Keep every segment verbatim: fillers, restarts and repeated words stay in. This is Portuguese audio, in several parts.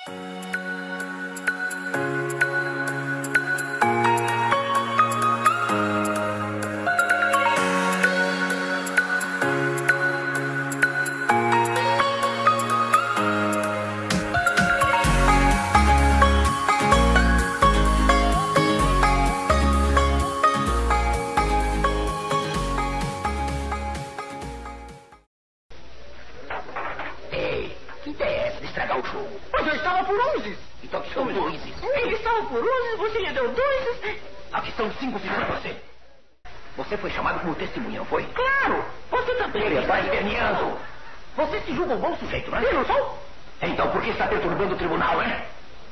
Cinco ficou você. Você foi chamado como testemunha, não foi? Claro! Você também. Ele está esperneando. Você se julga um bom sujeito, não é? Eu não sou? Então por que está perturbando o tribunal, hein?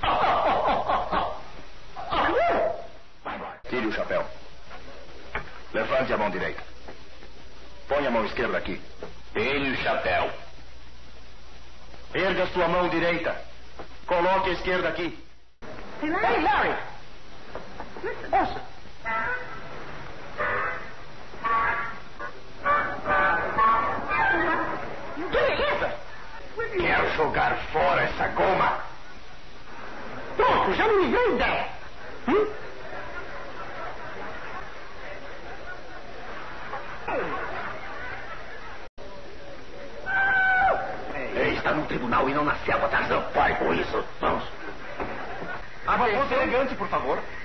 Vai embora. Tire o chapéu. Levante a mão direita. Põe a mão esquerda aqui. Tire o chapéu. Erga sua mão direita. Coloque a esquerda aqui. Ei, Larry! Ouça. Que beleza! Quero jogar fora essa goma. Pronto, já me deu ideia. Hum? Ele está no tribunal e não na selva, Tarzan. Pare com isso. Vamos. Avance elegante, por favor.